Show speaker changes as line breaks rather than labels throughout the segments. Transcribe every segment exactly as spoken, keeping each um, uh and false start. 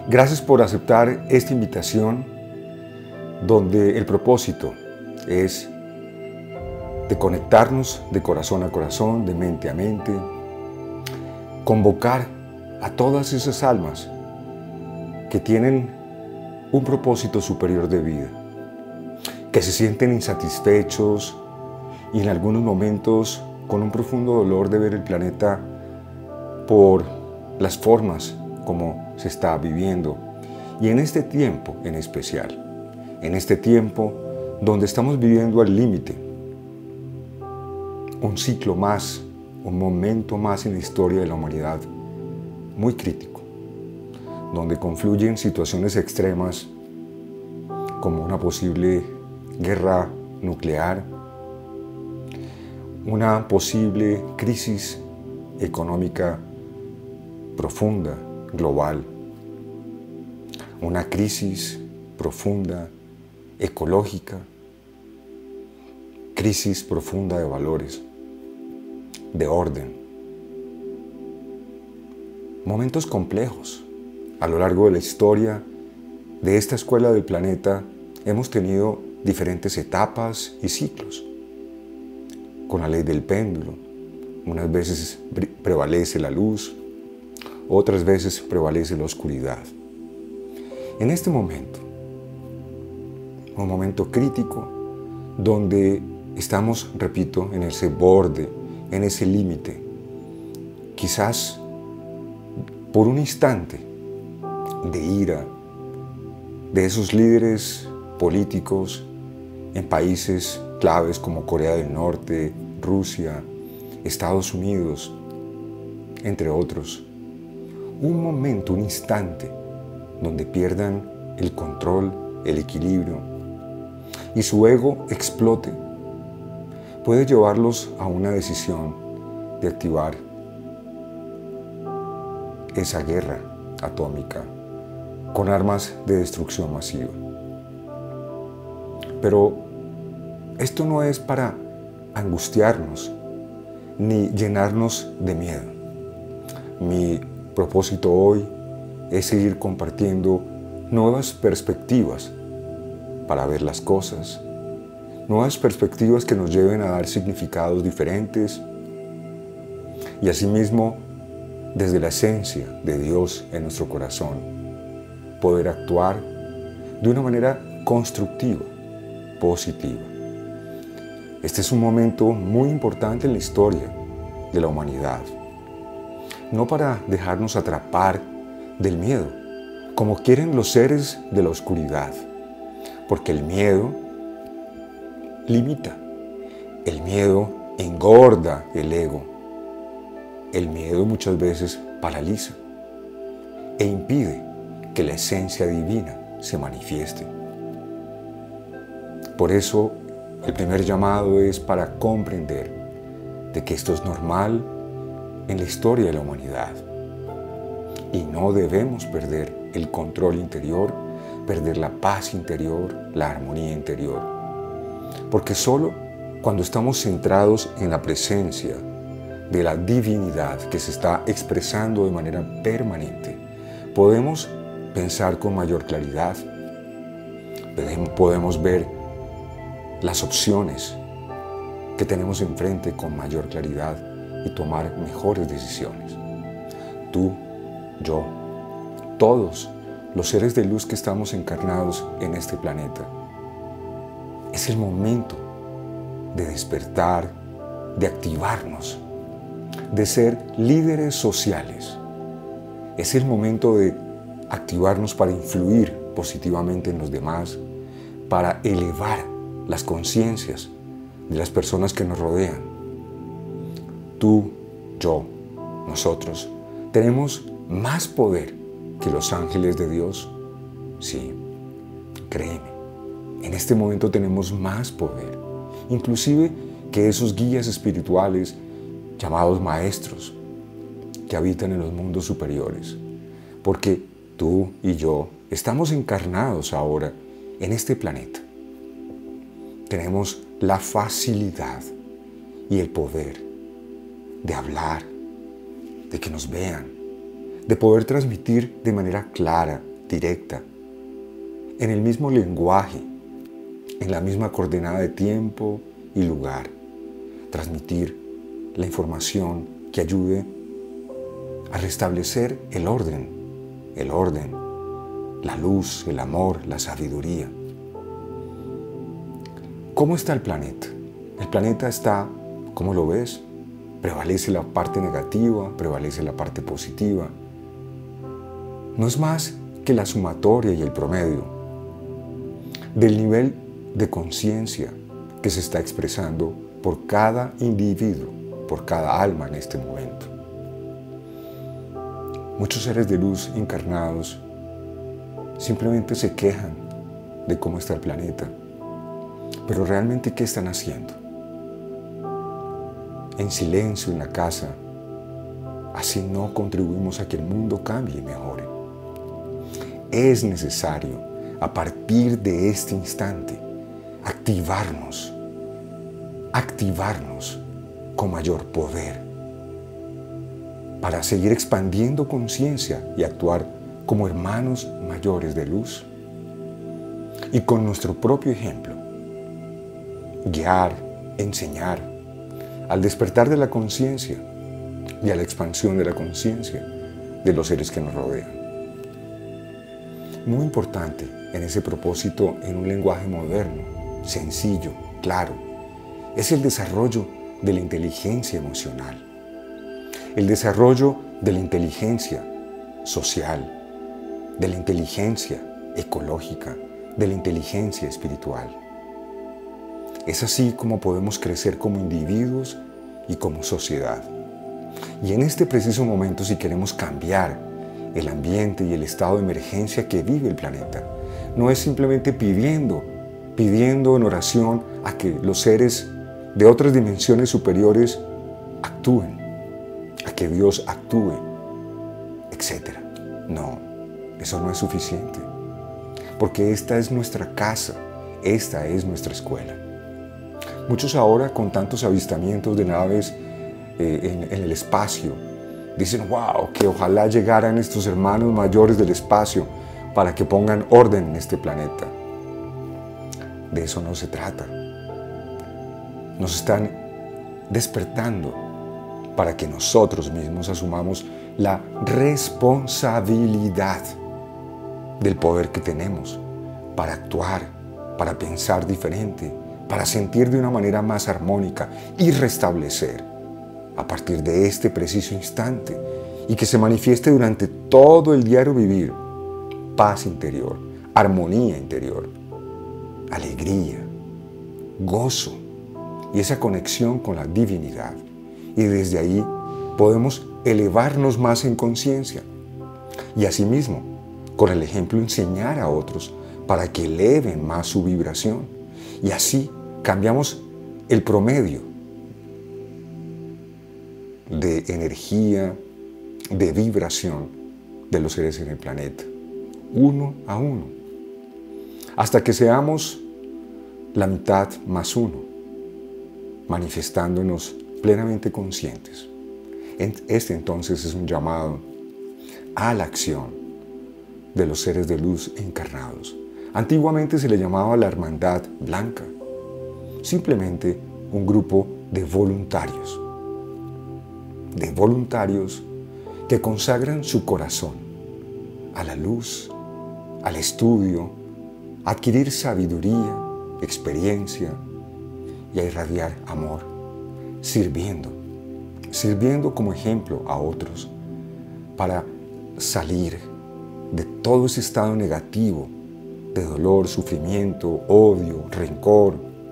Gracias por aceptar esta invitación donde el propósito es de conectarnos de corazón a corazón, de mente a mente, convocar a todas esas almas que tienen un propósito superior de vida, que se sienten insatisfechos y en algunos momentos con un profundo dolor de ver el planeta por las formas como se está viviendo. Y en este tiempo en especial, en este tiempo donde estamos viviendo al límite, un ciclo más, un momento más en la historia de la humanidad muy crítico, donde confluyen situaciones extremas como una posible guerra nuclear, una posible crisis económica profunda, global, una crisis profunda, ecológica, crisis profunda de valores, de orden. Momentos complejos. A lo largo de la historia de esta escuela del planeta hemos tenido diferentes etapas y ciclos. Con la ley del péndulo, unas veces prevalece la luz, otras veces prevalece la oscuridad. En este momento, un momento crítico donde estamos, repito, en ese borde, en ese límite, quizás por un instante de ira de esos líderes políticos en países claves como Corea del Norte, Rusia, Estados Unidos, entre otros. Un momento, un instante donde pierdan el control, el equilibrio y su ego explote, puede llevarlos a una decisión de activar esa guerra atómica con armas de destrucción masiva. Pero esto no es para angustiarnos ni llenarnos de miedo. Mi propósito hoy es seguir compartiendo nuevas perspectivas para ver las cosas, nuevas perspectivas que nos lleven a dar significados diferentes y asimismo, desde la esencia de Dios en nuestro corazón, poder actuar de una manera constructiva, positiva. Este es un momento muy importante en la historia de la humanidad, no para dejarnos atrapar del miedo, como quieren los seres de la oscuridad, porque el miedo limita, el miedo engorda el ego, el miedo muchas veces paraliza e impide que la esencia divina se manifieste. Por eso, el primer llamado es para comprender de que esto es normal en la historia de la humanidad y no debemos perder el control interior, perder la paz interior, la armonía interior, porque solo cuando estamos centrados en la presencia de la divinidad que se está expresando de manera permanente, podemos pensar con mayor claridad, podemos ver las opciones que tenemos enfrente con mayor claridad y tomar mejores decisiones. Tú, yo, todos los seres de luz que estamos encarnados en este planeta. Es el momento de despertar, de activarnos, de ser líderes sociales. Es el momento de activarnos para influir positivamente en los demás, para elevar las conciencias de las personas que nos rodean. Tú, yo, nosotros, tenemos más poder que los ángeles de Dios. Sí, créeme, en este momento tenemos más poder, inclusive que esos guías espirituales llamados maestros que habitan en los mundos superiores, porque tú y yo estamos encarnados ahora en este planeta. Tenemos la facilidad y el poder de hablar, de que nos vean, de poder transmitir de manera clara, directa, en el mismo lenguaje, en la misma coordenada de tiempo y lugar. Transmitir la información que ayude a restablecer el orden, el orden, la luz, el amor, la sabiduría. ¿Cómo está el planeta? El planeta está, ¿cómo lo ves? Prevalece la parte negativa, prevalece la parte positiva. No es más que la sumatoria y el promedio del nivel de conciencia que se está expresando por cada individuo, por cada alma en este momento. Muchos seres de luz encarnados simplemente se quejan de cómo está el planeta, pero realmente ¿qué están haciendo? En silencio en la casa, así no contribuimos a que el mundo cambie y mejore. Es necesario, a partir de este instante, activarnos, activarnos con mayor poder para seguir expandiendo conciencia y actuar como hermanos mayores de luz y con nuestro propio ejemplo, guiar, enseñar al despertar de la conciencia y a la expansión de la conciencia de los seres que nos rodean. Muy importante en ese propósito, en un lenguaje moderno, sencillo, claro, es el desarrollo de la inteligencia emocional, el desarrollo de la inteligencia social, de la inteligencia ecológica, de la inteligencia espiritual. Es así como podemos crecer como individuos y como sociedad. Y en este preciso momento, si queremos cambiar el ambiente y el estado de emergencia que vive el planeta, no es simplemente pidiendo, pidiendo en oración a que los seres de otras dimensiones superiores actúen, a que Dios actúe, etcétera. No, eso no es suficiente, porque esta es nuestra casa, esta es nuestra escuela. Muchos ahora, con tantos avistamientos de naves eh, en, en el espacio, dicen, wow, que ojalá llegaran estos hermanos mayores del espacio para que pongan orden en este planeta. De eso no se trata. Nos están despertando para que nosotros mismos asumamos la responsabilidad del poder que tenemos para actuar, para pensar diferente, para sentir de una manera más armónica y restablecer a partir de este preciso instante y que se manifieste durante todo el diario vivir paz interior, armonía interior, alegría, gozo y esa conexión con la divinidad. Y desde ahí podemos elevarnos más en conciencia y asimismo, con el ejemplo, enseñar a otros para que eleven más su vibración. Y así cambiamos el promedio de energía, de vibración de los seres en el planeta, uno a uno, hasta que seamos la mitad más uno, manifestándonos plenamente conscientes. Este entonces es un llamado a la acción de los seres de luz encarnados. Antiguamente se le llamaba la Hermandad Blanca, simplemente un grupo de voluntarios, de voluntarios que consagran su corazón a la luz, al estudio, a adquirir sabiduría, experiencia y a irradiar amor, sirviendo, sirviendo como ejemplo a otros para salir de todo ese estado negativo de dolor, sufrimiento, odio, rencor,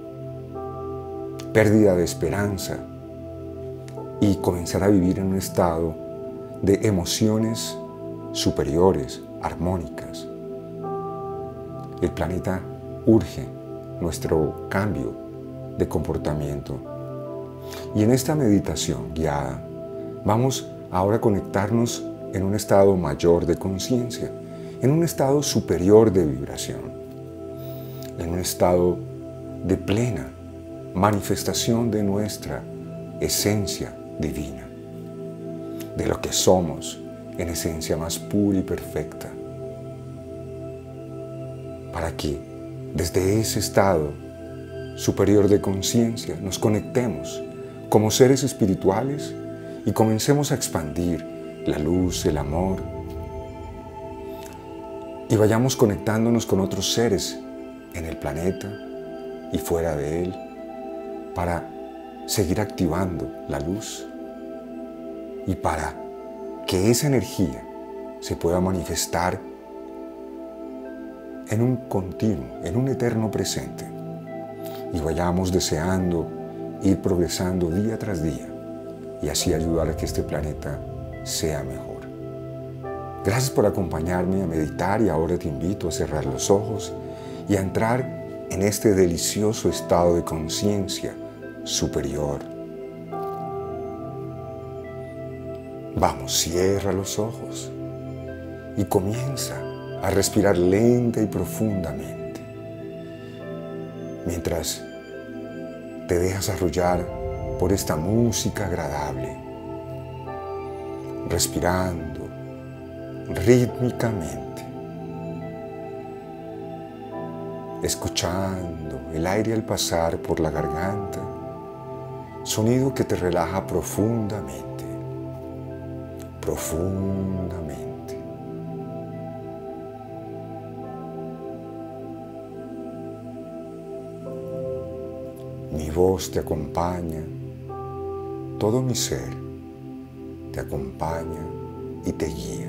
pérdida de esperanza y comenzar a vivir en un estado de emociones superiores, armónicas. El planeta urge nuestro cambio de comportamiento. Y en esta meditación guiada vamos ahora a conectarnos en un estado mayor de conciencia, en un estado superior de vibración, en un estado de plena manifestación de nuestra esencia divina, de lo que somos en esencia más pura y perfecta, para que desde ese estado superior de conciencia nos conectemos como seres espirituales y comencemos a expandir la luz, el amor, y vayamos conectándonos con otros seres en el planeta y fuera de él para seguir activando la luz y para que esa energía se pueda manifestar en un continuo, en un eterno presente, y vayamos deseando ir progresando día tras día y así ayudar a que este planeta sea mejor. Gracias por acompañarme a meditar y ahora te invito a cerrar los ojos y a entrar en este delicioso estado de conciencia superior. Vamos, cierra los ojos y comienza a respirar lenta y profundamente mientras te dejas arrullar por esta música agradable, respirando rítmicamente, escuchando el aire al pasar por la garganta, sonido que te relaja profundamente, profundamente. Mi voz te acompaña, todo mi ser te acompaña y te guía.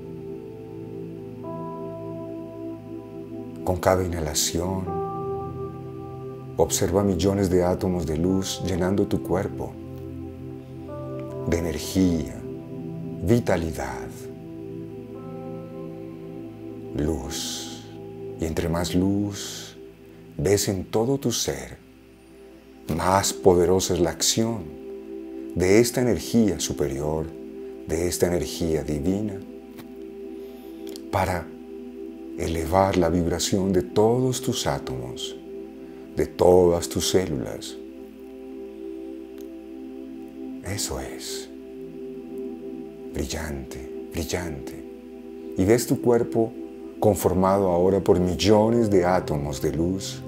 Con cada inhalación, observa millones de átomos de luz llenando tu cuerpo de energía, vitalidad, luz. Y entre más luz ves en todo tu ser, más poderosa es la acción de esta energía superior, de esta energía divina, para elevar la vibración de todos tus átomos, de todas tus células. Eso es. Brillante, brillante. Y ves tu cuerpo conformado ahora por millones de átomos de luz,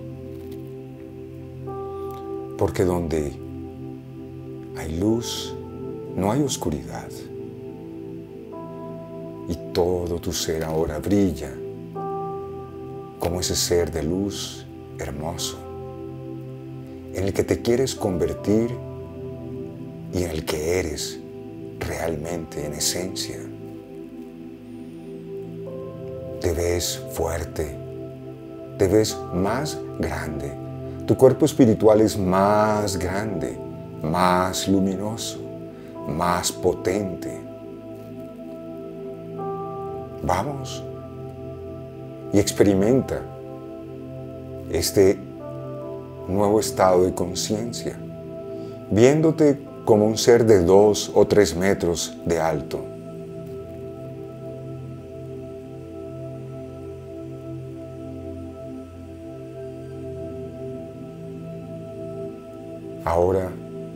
porque donde hay luz, no hay oscuridad. Y todo tu ser ahora brilla como ese ser de luz hermoso, en el que te quieres convertir y en el que eres realmente en esencia. Te ves fuerte, te ves más grande. Tu cuerpo espiritual es más grande, más luminoso, más potente. Vamos y experimenta este nuevo estado de conciencia, viéndote como un ser de dos o tres metros de alto. Ahora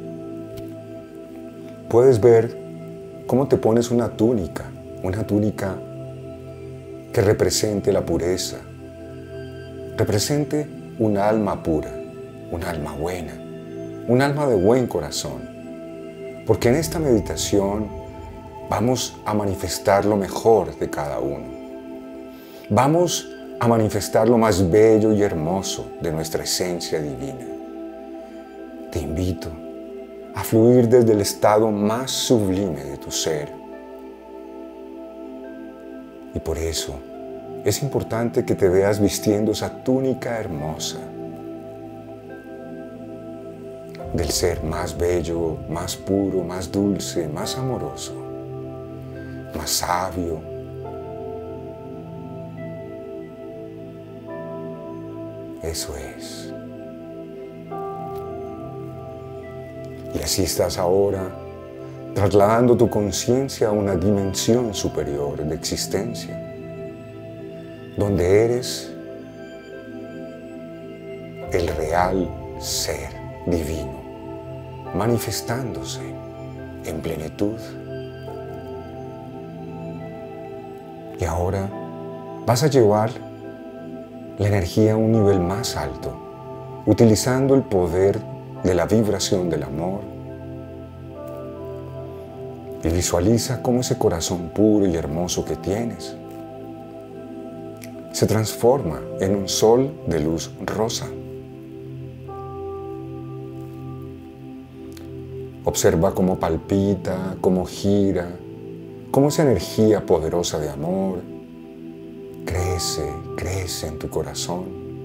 puedes ver cómo te pones una túnica, una túnica que represente la pureza, represente un alma pura, un alma buena, un alma de buen corazón. Porque en esta meditación vamos a manifestar lo mejor de cada uno. Vamos a manifestar lo más bello y hermoso de nuestra esencia divina. Te invito a fluir desde el estado más sublime de tu ser. Y por eso es importante que te veas vistiendo esa túnica hermosa del ser más bello, más puro, más dulce, más amoroso, más sabio. Eso es. Y así estás ahora, trasladando tu conciencia a una dimensión superior de existencia, donde eres el real ser divino, manifestándose en plenitud. Y ahora vas a llevar la energía a un nivel más alto, utilizando el poder de la vibración del amor. Y visualiza cómo ese corazón puro y hermoso que tienes se transforma en un sol de luz rosa. Observa cómo palpita, cómo gira, cómo esa energía poderosa de amor crece, crece en tu corazón.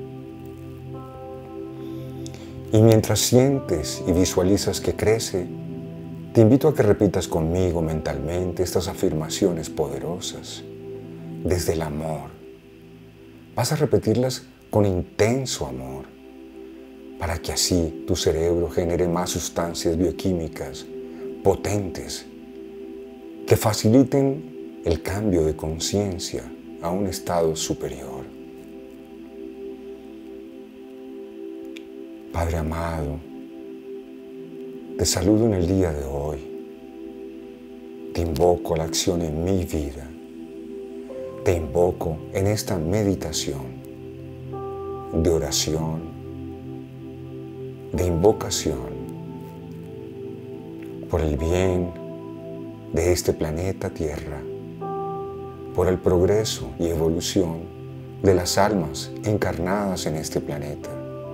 Y mientras sientes y visualizas que crece, te invito a que repitas conmigo mentalmente estas afirmaciones poderosas desde el amor. Vas a repetirlas con intenso amor, para que así tu cerebro genere más sustancias bioquímicas potentes que faciliten el cambio de conciencia a un estado superior. Padre amado, te saludo en el día de hoy. Te invoco a la acción en mi vida. Te invoco en esta meditación de oración, de invocación por el bien de este planeta Tierra, por el progreso y evolución de las almas encarnadas en este planeta.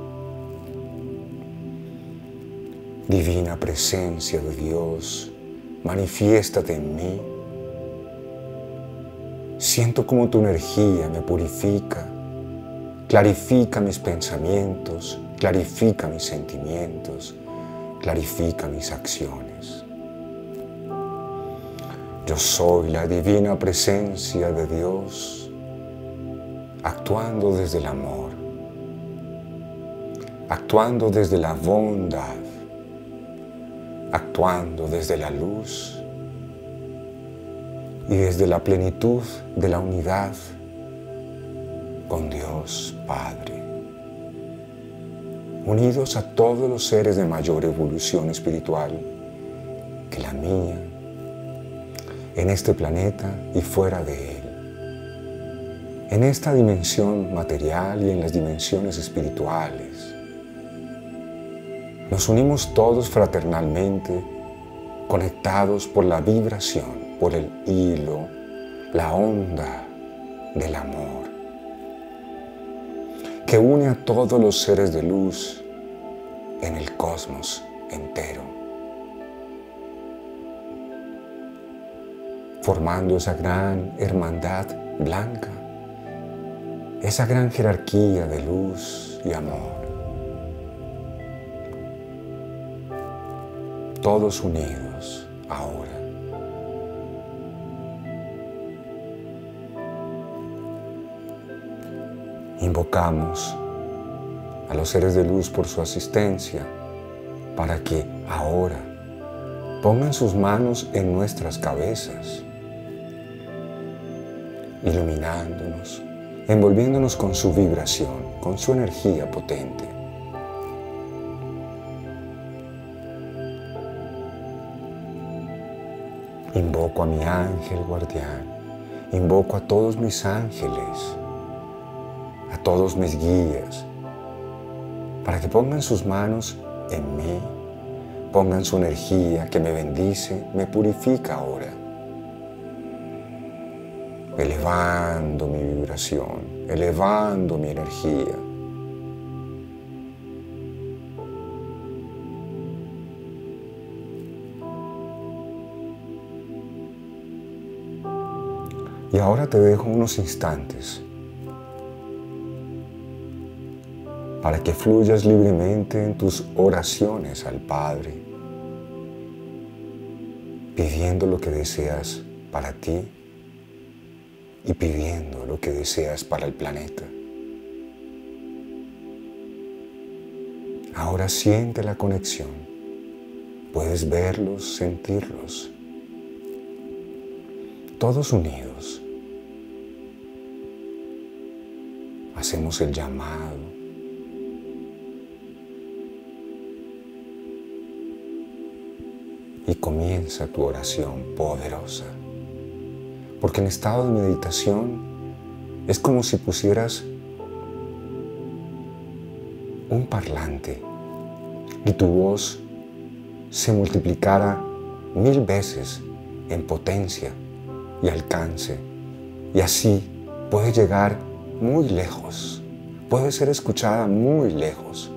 Divina presencia de Dios, manifiéstate en mí. Siento cómo tu energía me purifica, clarifica mis pensamientos, clarifica mis sentimientos, clarifica mis acciones. Yo soy la divina presencia de Dios, actuando desde el amor, actuando desde la bondad, actuando desde la luz y desde la plenitud de la unidad con Dios Padre, unidos a todos los seres de mayor evolución espiritual que la mía, en este planeta y fuera de él, en esta dimensión material y en las dimensiones espirituales. Nos unimos todos fraternalmente, conectados por la vibración, por el hilo, la onda del amor, que une a todos los seres de luz en el cosmos entero, formando esa gran hermandad blanca, esa gran jerarquía de luz y amor. Todos unidos ahora. Invocamos a los seres de luz por su asistencia para que ahora pongan sus manos en nuestras cabezas, iluminándonos, envolviéndonos con su vibración, con su energía potente. Invoco a mi ángel guardián, invoco a todos mis ángeles, a todos mis guías, para que pongan sus manos en mí, pongan su energía que me bendice, me purifica ahora, elevando mi vibración, elevando mi energía. Y ahora te dejo unos instantes para que fluyas libremente en tus oraciones al Padre, pidiendo lo que deseas para ti y pidiendo lo que deseas para el planeta. Ahora siente la conexión, puedes verlos, sentirlos, todos unidos. Hacemos el llamado y comienza tu oración poderosa, porque en estado de meditación es como si pusieras un parlante y tu voz se multiplicara mil veces en potencia y alcance, y así puede llegar muy lejos, puede ser escuchada muy lejos,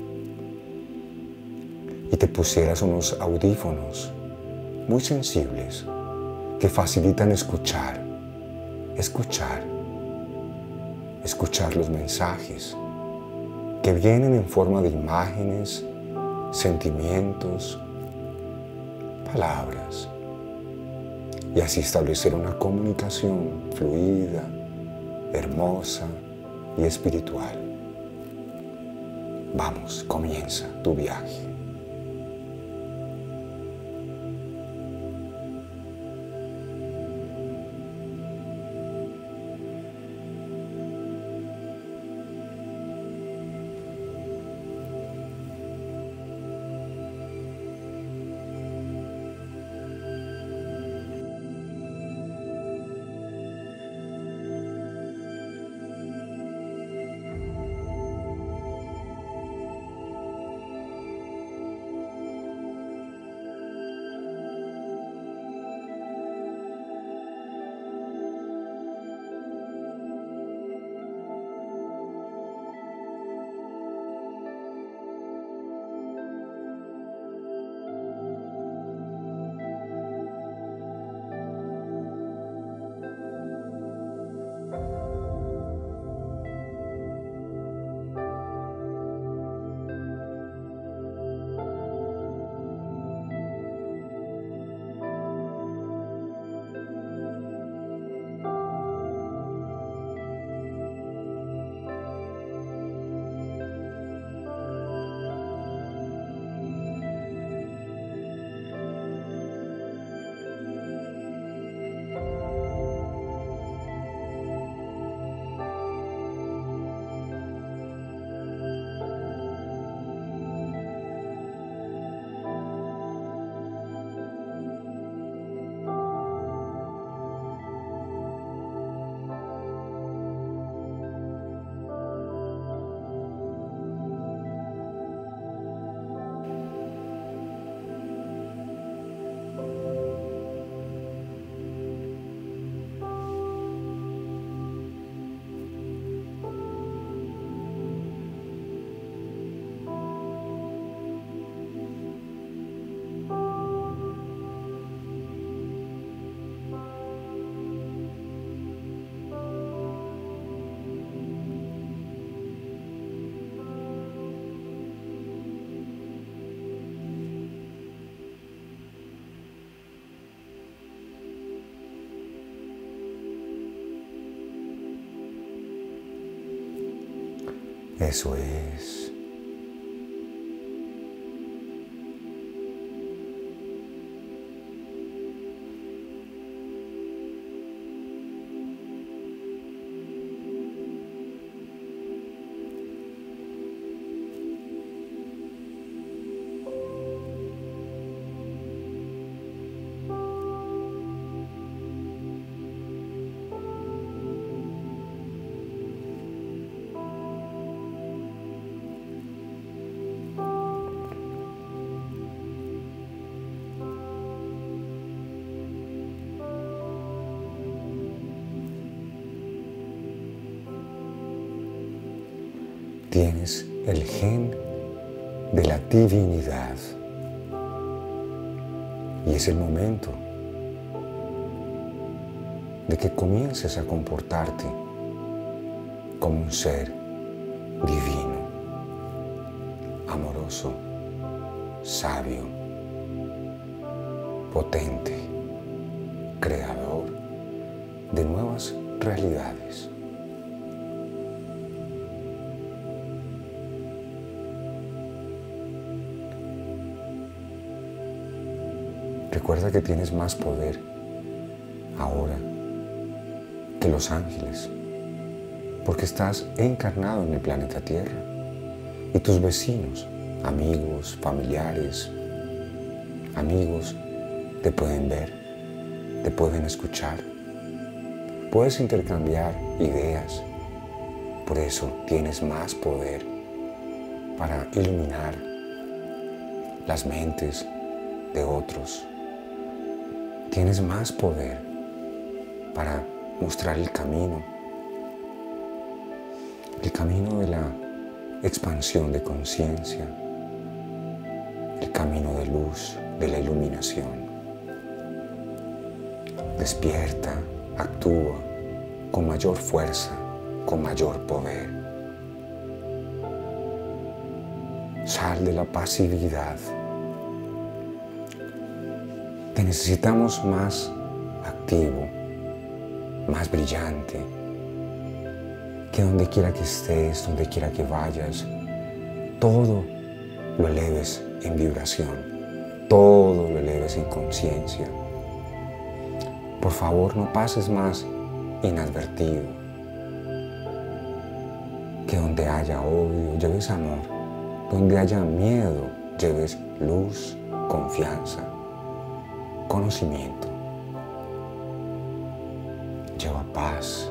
y te pusieras unos audífonos muy sensibles que facilitan escuchar, escuchar, escuchar los mensajes que vienen en forma de imágenes, sentimientos, palabras, y así establecer una comunicación fluida, hermosa y espiritual. Vamos, comienza tu viaje. Eso es. Tienes el gen de la divinidad y es el momento de que comiences a comportarte como un ser divino, amoroso, sabio, potente, creador de nuevas realidades. Recuerda que tienes más poder ahora que los ángeles, porque estás encarnado en el planeta Tierra y tus vecinos, amigos, familiares, amigos, te pueden ver, te pueden escuchar, puedes intercambiar ideas, por eso tienes más poder para iluminar las mentes de otros. Tienes más poder para mostrar el camino, el camino de la expansión de conciencia, el camino de luz, de la iluminación. Despierta, actúa con mayor fuerza, con mayor poder. Sal de la pasividad. Te necesitamos más activo, más brillante, que donde quiera que estés, donde quiera que vayas, todo lo eleves en vibración, todo lo eleves en conciencia. Por favor, no pases más inadvertido. Que donde haya odio, lleves amor. Donde haya miedo, lleves luz, confianza, conocimiento. Lleva paz.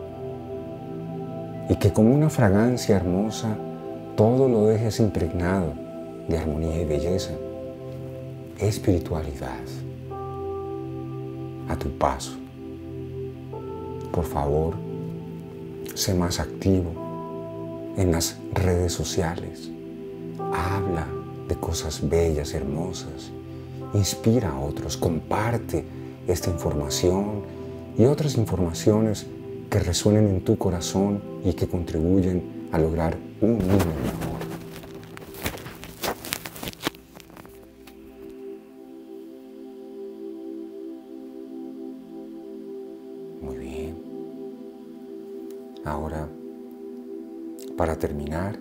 Y que como una fragancia hermosa, todo lo dejes impregnado de armonía y belleza, espiritualidad, a tu paso. Por favor, sé más activo en las redes sociales. Habla de cosas bellas, hermosas. Inspira a otros, comparte esta información y otras informaciones que resuenen en tu corazón y que contribuyen a lograr un mundo mejor. Muy bien. Ahora, para terminar,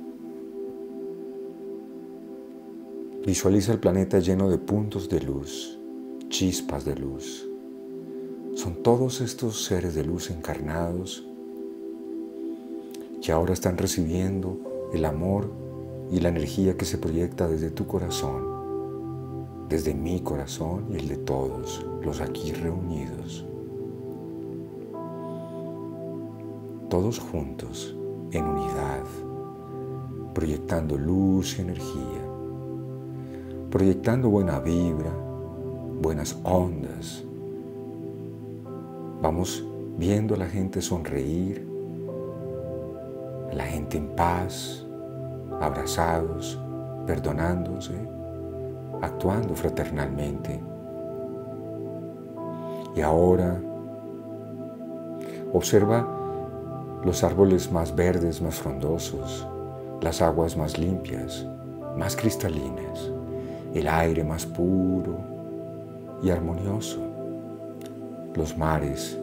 visualiza el planeta lleno de puntos de luz, chispas de luz. Son todos estos seres de luz encarnados que ahora están recibiendo el amor y la energía que se proyecta desde tu corazón, desde mi corazón y el de todos los aquí reunidos. Todos juntos, en unidad, proyectando luz y energía, proyectando buena vibra, buenas ondas. Vamos viendo a la gente sonreír, a la gente en paz, abrazados, perdonándose, actuando fraternalmente. Y ahora observa los árboles más verdes, más frondosos, las aguas más limpias, más cristalinas, el aire más puro y armonioso, los mares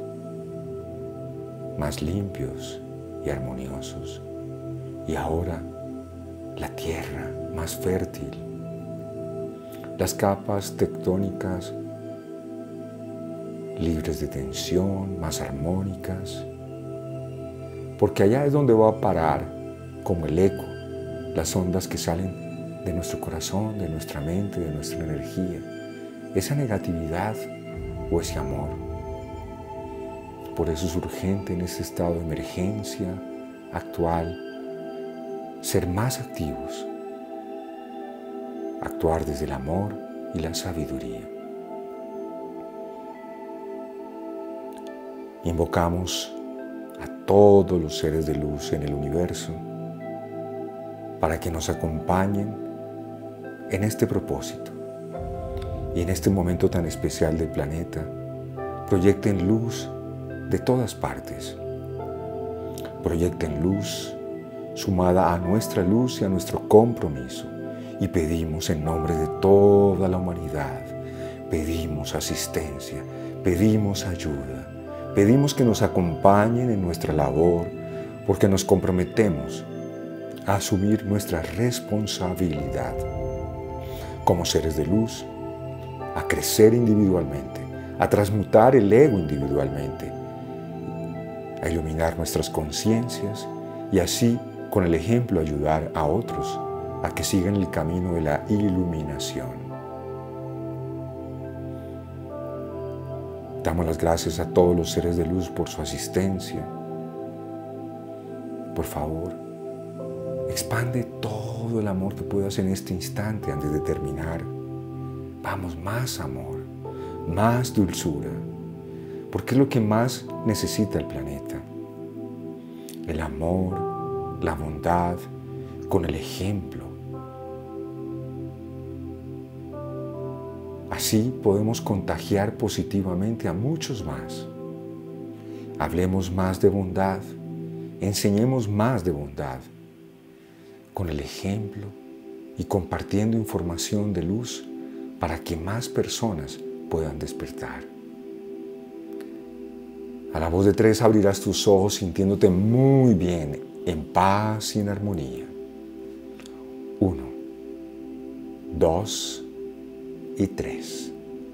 más limpios y armoniosos, y ahora la tierra más fértil, las capas tectónicas libres de tensión, más armónicas, porque allá es donde va a parar, como el eco, las ondas que salen de nuestro corazón, de nuestra mente, de nuestra energía, esa negatividad o ese amor. Por eso es urgente en este estado de emergencia actual ser más activos, actuar desde el amor y la sabiduría. Invocamos a todos los seres de luz en el universo para que nos acompañen en este propósito y en este momento tan especial del planeta. Proyecten luz de todas partes. Proyecten luz sumada a nuestra luz y a nuestro compromiso. Y pedimos en nombre de toda la humanidad, pedimos asistencia, pedimos ayuda, pedimos que nos acompañen en nuestra labor, porque nos comprometemos a asumir nuestra responsabilidad como seres de luz, a crecer individualmente, a transmutar el ego individualmente, a iluminar nuestras conciencias y así, con el ejemplo, ayudar a otros a que sigan el camino de la iluminación. Damos las gracias a todos los seres de luz por su asistencia. Por favor, Expande todo el amor que puedas en este instante antes de terminar. Vamos, más amor, más dulzura, porque es lo que más necesita el planeta. El amor, la bondad, con el ejemplo. Así podemos contagiar positivamente a muchos más. Hablemos más de bondad, enseñemos más de bondad, con el ejemplo y compartiendo información de luz para que más personas puedan despertar. A la voz de tres abrirás tus ojos sintiéndote muy bien, en paz y en armonía. Uno, dos y tres.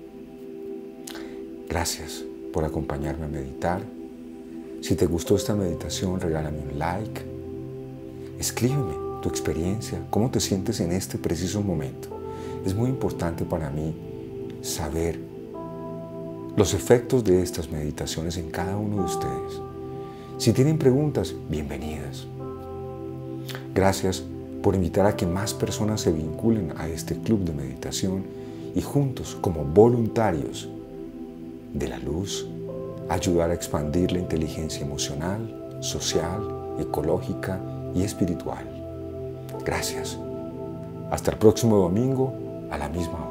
Gracias por acompañarme a meditar. Si te gustó esta meditación, regálame un like. Escríbeme tu experiencia, cómo te sientes en este preciso momento. Es muy importante para mí saber los efectos de estas meditaciones en cada uno de ustedes. Si tienen preguntas, bienvenidas. Gracias por invitar a que más personas se vinculen a este club de meditación y juntos, como voluntarios de la luz, ayudar a expandir la inteligencia emocional, social, ecológica y espiritual. Gracias. Hasta el próximo domingo a la misma hora.